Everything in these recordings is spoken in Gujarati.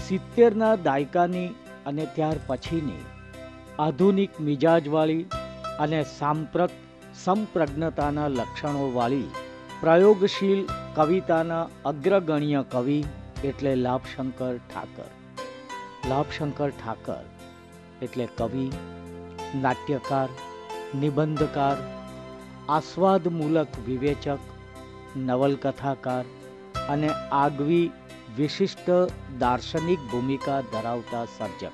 70ના દાયકાની અને ત્યાર પછીની આધુનિક મિજાજવાળી અને સંપ્રજ્ઞતાના લક્ષણોવાળી પ્રયોગશીલ કવિતાના અગ્રગણ્ય કવિ એટલે લાભશંકર ઠાકર. લાભશંકર ઠાકર એટલે કવિ, નાટ્યકાર, નિબંધકાર, આસ્વાદમૂલક વિવેચક, નવલકથાકાર અને આગવી વિશિષ્ટ દાર્શનિક ભૂમિકા ધરાવતા સર્જક.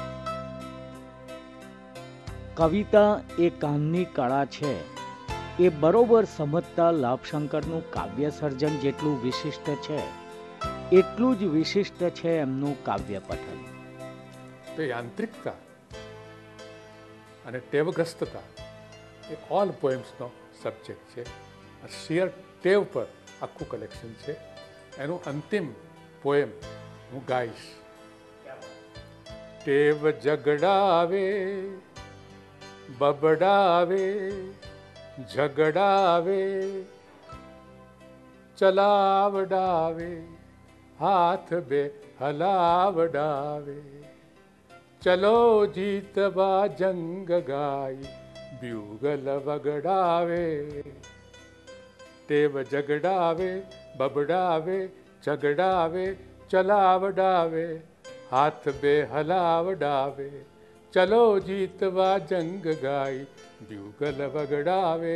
કવિતા એ કાનની કળા છે એ બરોબર સમજતા લાભશંકરનું કાવ્ય સર્જન જેટલું વિશિષ્ટ છે એટલું જ વિશિષ્ટ છે એમનું કાવ્ય પઠન. તો યાંત્રિકતા અને ટેવગ્રસ્તતા એ ઓલ પોએમ્સનો સબ્જેક્ટ છે. શિયર ટેવ પર આખું કલેક્શન છે. એનું અંતિમ પોએમ હું ગાઈશ. ટેવ ઝગડાવે બબડાવે ઝગડાવે ચલાવડાવે હાથ બે હલાવડાવે ચલો જીતવા જંગ ગાય બ્યુગલ વગડાવે. ટેવ ઝગડાવે બબડાવે ઝગડાવે ચલાવડાવે હાથ બે હલાવડાવે ચલો જીતવા જંગ ગાય બ્યુગલ વગડાવે.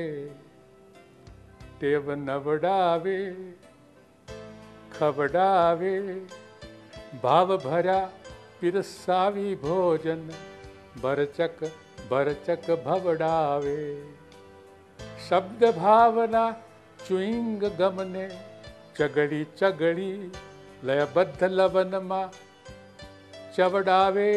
ટેવ નવડાવે ખવડાવે ભાવ ભર્યા પીરસાવી ભોજન ભરચક ભરચક ભવડાવે. શબ્દ ભાવના ચુઈંગ ગમને ચગડી ચગડી લયબદ્ધ લવનમાં ચવડાવે.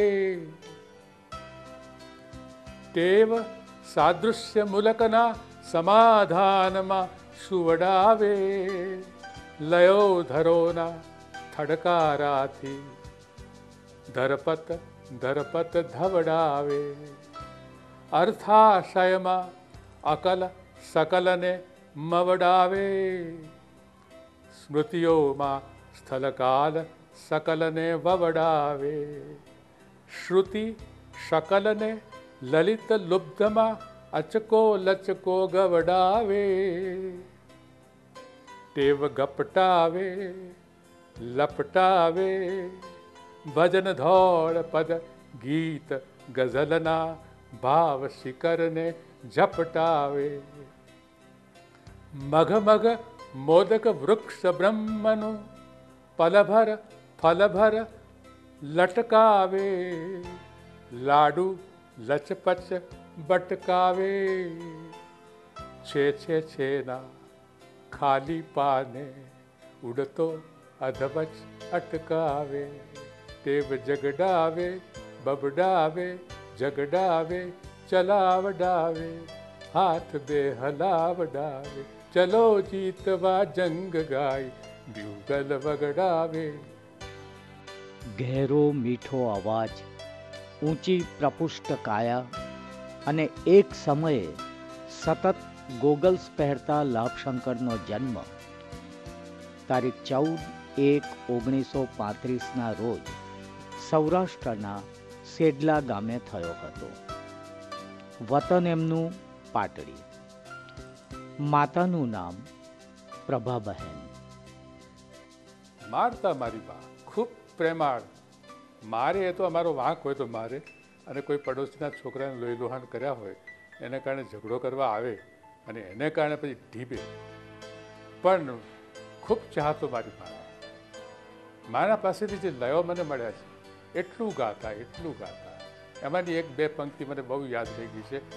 ટેવ સાદૃશ્ય મુલકના સમાધાનમાં સુવડાવે લયો ધરોના થડકારાથી ધરપત ધરપત ધવડાવે. અર્થાશયમાં અકલ સકલને મવડાવે સ્મૃતિઓમાં સ્થલકાલ સકલને વવડાવે. શ્રુતિ શકલને લલિત લુબ્ધમાં અચકો લચકો ગવડાવે. ટેવ ગપટાવે લપટાવે ભજન ધોળ પદ ગીત ગઝલના ભાવ શિખરને ઝપટાવે. મઘમઘ મોદક વૃક્ષ બ્રહ્મનું પલભર ફલભર લટકાવે લાડુ લચપચ બટકાવે. છેના ખાલી પાને ઉડતો અધવચ અટકાવે. ટેવ ઝગડાવે બબડાવે ઝગડાવે ચલાવડાવે હાથ બે હલાવડાવે ચલો જીતવા જંગ ગાય બ્યુગલ વગડાવે. ઘેરો મીઠો અવાજ, ઊંચી પ્રપુષ્ટ કાયા અને એક સમયે સતત ગોગલ્સ પહેરતા લાભશંકરનો જન્મ તારીખ 14/1/1935ના રોજ સૌરાષ્ટ્રના સેડલા ગામે થયો હતો. વતન એમનું પાટડી. માતાનું નામ પ્રભાબહેન. મારતા મારી બા ખૂબ પ્રેમાળ. મારે એ તો અમારો વાંક હોય તો મારે, અને કોઈ પડોશીના છોકરાને લોહી લોહાણ કર્યા હોય એને કારણે ઝઘડો કરવા આવે અને એને કારણે પછી ઢીબે. પણ ખૂબ ચાહતો મારી માના. માના પાસેથી જે લયો મને મળ્યા છે એટલું ગાતા એટલું ગાતા. એમાંની એક બે પંક્તિ મને બહુ યાદ થઈ ગઈ છે.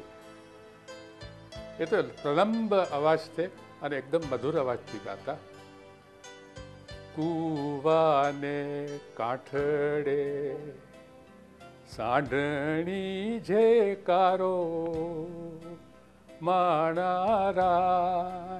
એ તો પ્રલંબ અવાજ છે અને એકદમ મધુર અવાજથી ગાતા. કુવાને કાંઠડે સાંઢણી જે કારો માણારા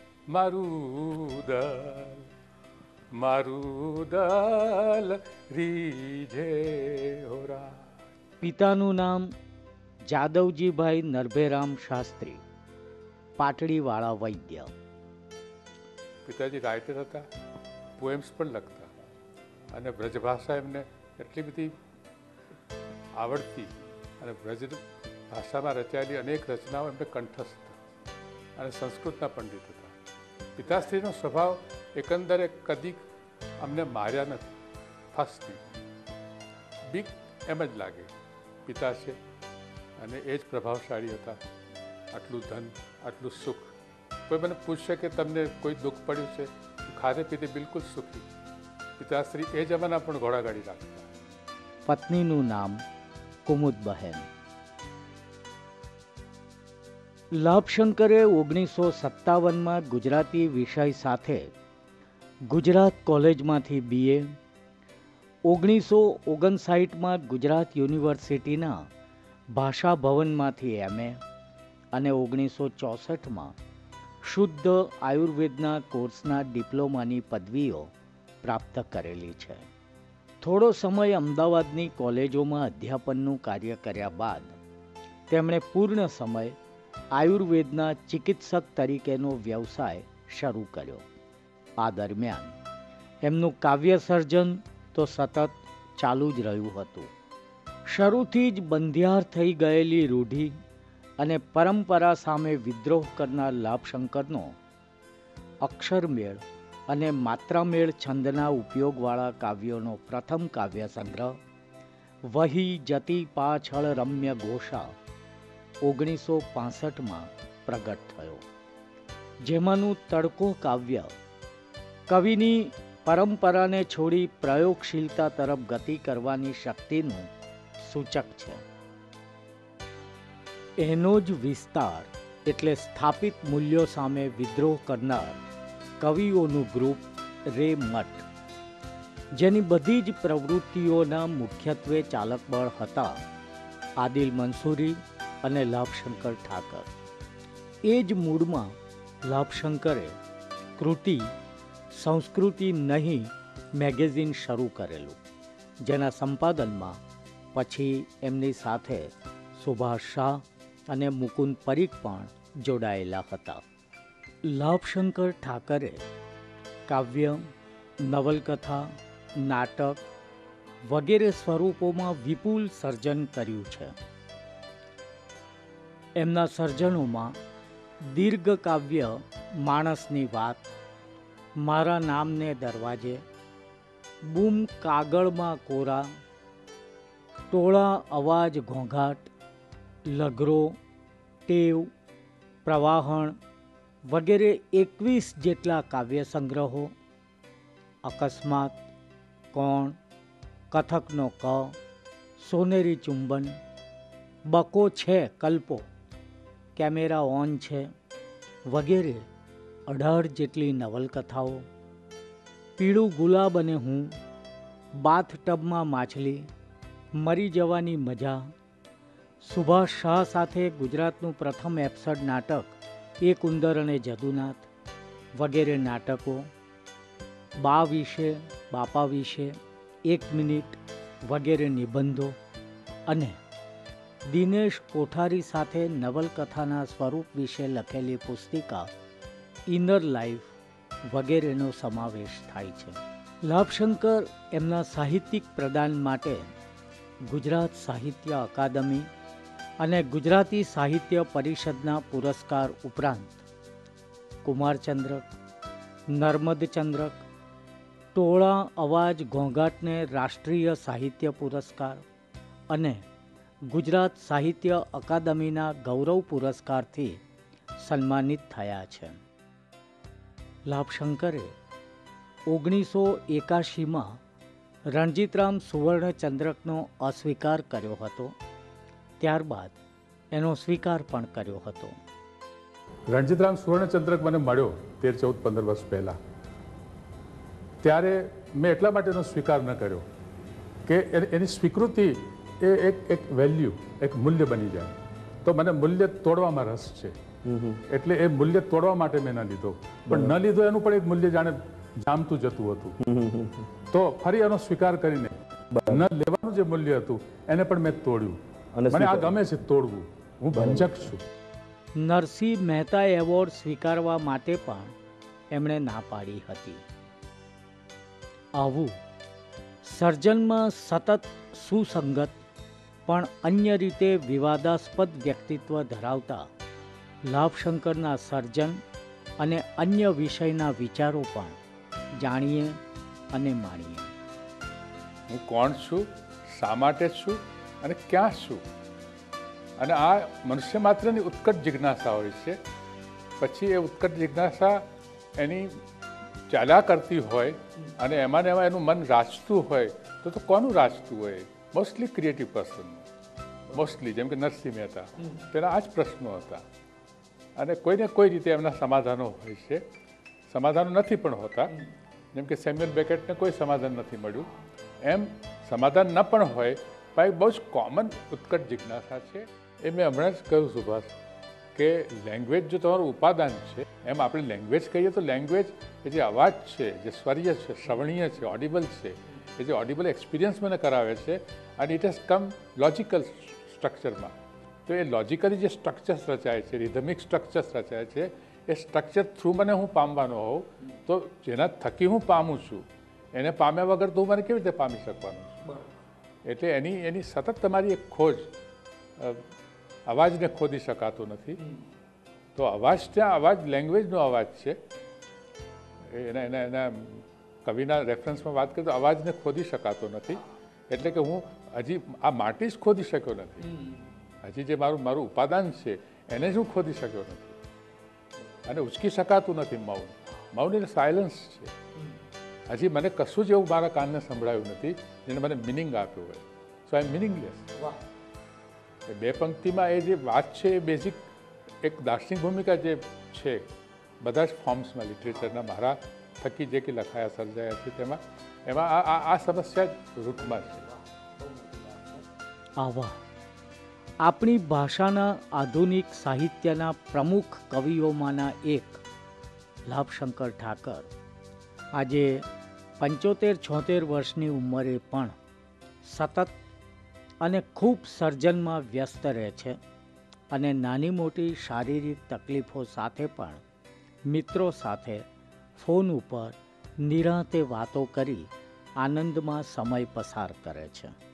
મારું દલ રીઝે હોરા. પિતાનું નામ જાદવજીભાઈ નરભેરામ શાસ્ત્રી, પાટડીવાળા વૈદ્ય. પિતાજી રાઇટર હતા, પોએમ્સ પણ લખતા. અને વ્રજભાષા એમને એટલી બધી આવડતી અને વ્રજ ભાષામાં રચાયેલી અનેક રચનાઓ એમને કંઠસ્થ અને સંસ્કૃતના પંડિત હતા. પિતાશ્રીનો સ્વભાવ એકંદરે કદી અમને માર્યા નથી, ફાસ્તી બીક એમ જ લાગે પિતા છે અને એ જ પ્રભાવશાળી હતા. આટલું ધન, આટલું સુખ. કોઈ મને પૂછશે કે તમને કોઈ દુઃખ પડ્યું છે, ખાધે પીતે બિલકુલ સુખી. પિતાશ્રી એ જમાના પણ ઘોડાગાડી રાખતા. પત્નીનું નામ કુમુદબહેન. લાભશંકરે 1957માં ગુજરાતી વિષય સાથે ગુજરાત કોલેજમાંથી BA, 1959માં ગુજરાત યુનિવર્સિટીના ભાષા ભવનમાંથી MA અને 1964માં શુદ્ધ આયુર્વેદના કોર્સના ડિપ્લોમાની પદવીઓ પ્રાપ્ત કરેલી છે. થોડો સમય અમદાવાદની કોલેજોમાં અધ્યાપનનું કાર્ય કર્યા બાદ તેમણે પૂર્ણ સમય આયુર્વેદના ચિકિત્સક તરીકેનો વ્યવસાય શરૂ કર્યો. આ દરમિયાન એમનું કાવ્ય સર્જન તો સતત ચાલુ જ રહ્યું હતું. શરૂથી જ બંધિયાર થઈ ગયેલી રૂઢિ અને પરંપરા સામે વિદ્રોહ કરનાર લાભશંકરનો અક્ષરમેળ અને માત્રામેળ છંદના ઉપયોગવાળા કાવ્યોનો પ્રથમ કાવ્ય સંગ્રહ વહી જતી પાછળ રમ્ય ઘોષા 1965માં પ્રગટ થયો, જેમાંનું તડકો કાવ્ય કવિની પરંપરાને છોડી પ્રયોગશીલતા તરફ ગતિ કરવાની શક્તિનું સૂચક છે. એનો જ વિસ્તાર એટલે સ્થાપિત મૂલ્યો સામે વિદ્રોહ કરનાર કવિઓનું ગ્રુપ રે મઠ, જેની બધી જ પ્રવૃત્તિઓના મુખ્યત્વે ચાલકબળ હતા આદિલ મંસૂરી અને લાભશંકર ઠાકર. એ જ મૂળમાં લાભશંકરે કૃતિ સંસ્કૃતિ નહીં મેગેઝિન શરૂ કરેલું, જેના સંપાદનમાં પછી એમની સાથે સુભાષ શાહ અને મુકુંદ પરીખ પણ જોડાયેલા હતા. લાભશંકર ઠાકરે કાવ્ય, નવલકથા, નાટક વગેરે સ્વરૂપોમાં વિપુલ સર્જન કર્યું છે. એમના સર્જનોમાં દીર્ઘ કાવ્ય માણસની વાત, મારા નામને દરવાજે, બૂમ કાગળમાં કોરા, ટોળા અવાજ ઘોંઘાટ, લઘરો, ટેવ, પ્રવાહણ વગેરે 21 જેટલા કાવ્ય સંગ્રહો, અકસ્માત, કોણ, કથકનો ક, સોનેરી ચુંબન, બકો છે કલ્પો, કેમેરા ઓન છે વગેરે 18 જેટલી નવલકથાઓ, પીળું ગુલાબ અને હું, બાથ ટબમાં માછલી, મરી જવાની મજા, સુભાષ શાહ સાથે ગુજરાતનું પ્રથમ એપિસોડ નાટક એક ઉંદર અને જદુનાથ વગેરે નાટકો, બા વિશે, બાપા વિશે, 1 મિનિટ વગેરે નિબંધો અને દિનેશ કોઠારી સાથે નવલકથાના સ્વરૂપ વિશે લખેલી પુસ્તિકા ઇનર લાઈફ વગેરેનો સમાવેશ થાય છે. લાભશંકર એમના સાહિત્યિક પ્રદાન માટે ગુજરાત સાહિત્ય અકાદમી અને ગુજરાતી સાહિત્ય પરિષદના પુરસ્કાર ઉપરાંત કુમારચંદ્રક, નર્મદચંદ્રક, ટોળા અવાજ ઘોંઘાટને રાષ્ટ્રીય સાહિત્ય પુરસ્કાર અને ગુજરાત સાહિત્ય અકાદમીના ગૌરવ પુરસ્કારથી સન્માનિત થયા છે. લાભશંકરે 1981માં રણજીતરામ સુવર્ણચંદ્રકનો અસ્વીકાર કર્યો હતો, ત્યારબાદ એનો સ્વીકાર પણ કર્યો હતો. રણજીતરામ સુવર્ણચંદ્રક મને મળ્યો 13-14-15 વર્ષ પહેલાં. ત્યારે મેં એટલા માટે એનો સ્વીકાર ન કર્યો કે એની સ્વીકૃતિ એ એક વેલ્યુ, એક મૂલ્ય બની જાય. તો મને મૂલ્ય તોડવામાં રસ છે, એટલે એ મૂલ્ય તોડવા માટે મેં ન લીધો. પણ ન લીધો એનું પણ એક મૂલ્ય જાણે જામતું જતું હતું. તો ફરી એનો સ્વીકાર કરીને ન લેવાનું જે મૂલ્ય હતું એને પણ મેં તોડ્યું. મને આ ગમે છે તોડવું, હું ભંજક છું. નરસિંહ મહેતા એવોર્ડ સ્વીકારવા માટે પણ એમણે ના પાડી હતી. આવું સર્જનમાં સતત સુસંગત પણ અન્ય રીતે વિવાદાસ્પદ વ્યક્તિત્વ ધરાવતા લાભશંકરના સર્જન અને અન્ય વિષયના વિચારો પણ જાણીએ અને માણીએ. હું કોણ છું, શા માટે છું અને ક્યાં છું, અને આ મનુષ્ય માત્રની ઉત્કટ જિજ્ઞાસા હોય છે. પછી એ ઉત્કટ જિજ્ઞાસા એની ચાલ્યા કરતી હોય અને એમાં ને એમાં એનું મન રાચતું હોય તો કોનું રાચતું હોય? Mostly creative પર્સનનું. મોસ્ટલી જેમ કે નરસિંહ મહેતા, તેના આ જ પ્રશ્નો હતા અને કોઈને કોઈ રીતે એમના સમાધાનો હોય છે. સમાધાનો નથી પણ હોતા, જેમ કે સેમ્યુઅલ બેકેટને કોઈ સમાધાન નથી મળ્યું, એમ સમાધાન ન પણ હોય પણ એક બહુ જ કોમન ઉત્કટ જિજ્ઞાસા છે. એ મેં હમણાં જ કહ્યું સુભાષ કે લેંગ્વેજ જો તમારું ઉપાદાન છે, એમ આપણે લેંગ્વેજ કહીએ તો લેંગ્વેજ એ જે અવાજ છે, જે સ્વરીય છે, શ્રવણીય છે, ઓડિબલ છે, એ જે ઓડિબલ એક્સપિરિયન્સ મને કરાવે છે અને ઇટ હેઝ કમ લોજિકલ સ્ટ્રક્ચરમાં. તો એ લોજિકલી જે સ્ટ્રક્ચર્સ રચાય છે, રિધમિક સ્ટ્રક્ચર્સ રચાય છે, એ સ્ટ્રક્ચર થ્રુ મને હું પામવાનો હોઉં તો જેના થકી હું પામું છું એને પામ્યા વગર તો હું મને કેવી રીતે પામી શકવાનું છું? એટલે એની સતત તમારી એક ખોજ. અવાજને ખોદી શકાતો નથી, તો અવાજ ત્યાં અવાજ લેંગ્વેજનો અવાજ છે. એના કવિના રેફરન્સમાં વાત કરીએ તો અવાજને ખોદી શકાતો નથી. એટલે કે હું હજી આ માટી જ ખોદી શક્યો નથી, હજી જે મારું ઉપાદાન છે એને જ હું ખોદી શક્યો નથી અને ઉચકી શકાતું નથી. મૌન એટલે સાયલન્સ છે. હજી મને કશું જ એવું મારા કાનને સંભળાયું નથી જેને મને મિનિંગ આપ્યો હોય. So I am meaningless. બે પંક્તિમાં એ જે વાત છે એ બેઝિક એક દાર્શનિક ભૂમિકા જે છે બધા જ ફોર્મ્સમાં લિટરેચરના મારા થકી જે કે લખાયા સર્જાયા છે એમાં આ સમસ્યા જ રૂટમાં છે. આવા આપણી ભાષાના આધુનિક સાહિત્યના પ્રમુખ કવિઓમાંના એક લાભશંકર ઠાકર આજે 75-76 વર્ષની ઉંમરે પણ સતત અને ખૂબ સર્જનમાં વ્યસ્ત રહે છે અને નાની મોટી શારીરિક તકલીફો સાથે પણ મિત્રો સાથે ફોન ઉપર નિરાંતે વાતો કરી આનંદમાં સમય પસાર કરે છે.